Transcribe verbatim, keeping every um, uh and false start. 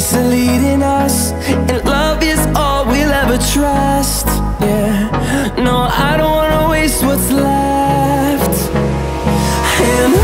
streets are leading us, and love is all we'll ever trust. Yeah, no, I don't wanna waste what's left. And